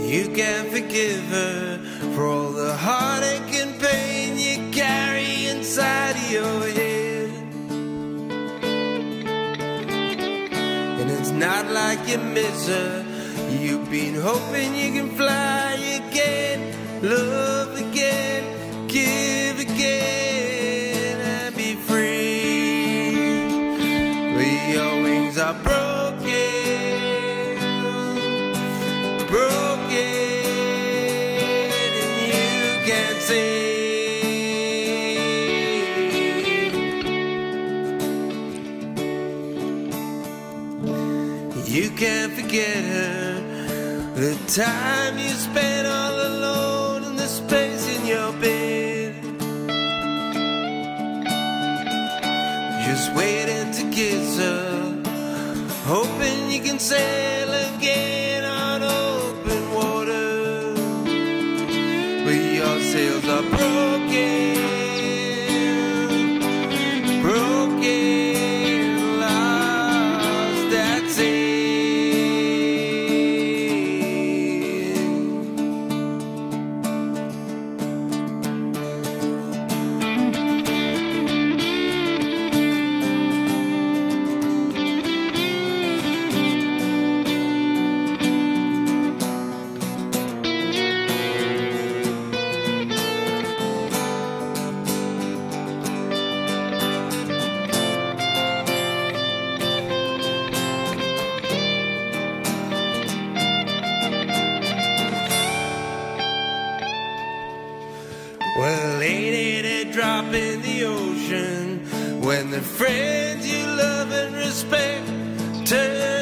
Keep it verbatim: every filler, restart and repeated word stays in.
You can't forgive her for all the heartache and pain you carry inside of your head. And it's not like you miss her. You've been hoping you can fly again, love again, give again, and be free. But your wings are broken, broken, and you can't sing. You can't forget her, the time you spent all alone in the space in your bed, just waiting to kiss her, hoping you can sail again on open water. But your sails are broken, broken, lost at sea. Well, ain't it a drop in the ocean when the friends you love and respect turn